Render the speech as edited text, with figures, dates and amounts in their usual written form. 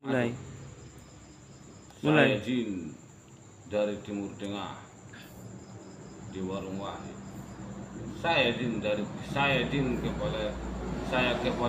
Mulai. Saya Jin dari Timur Tengah di Warung Wahid. Saya Jin kepala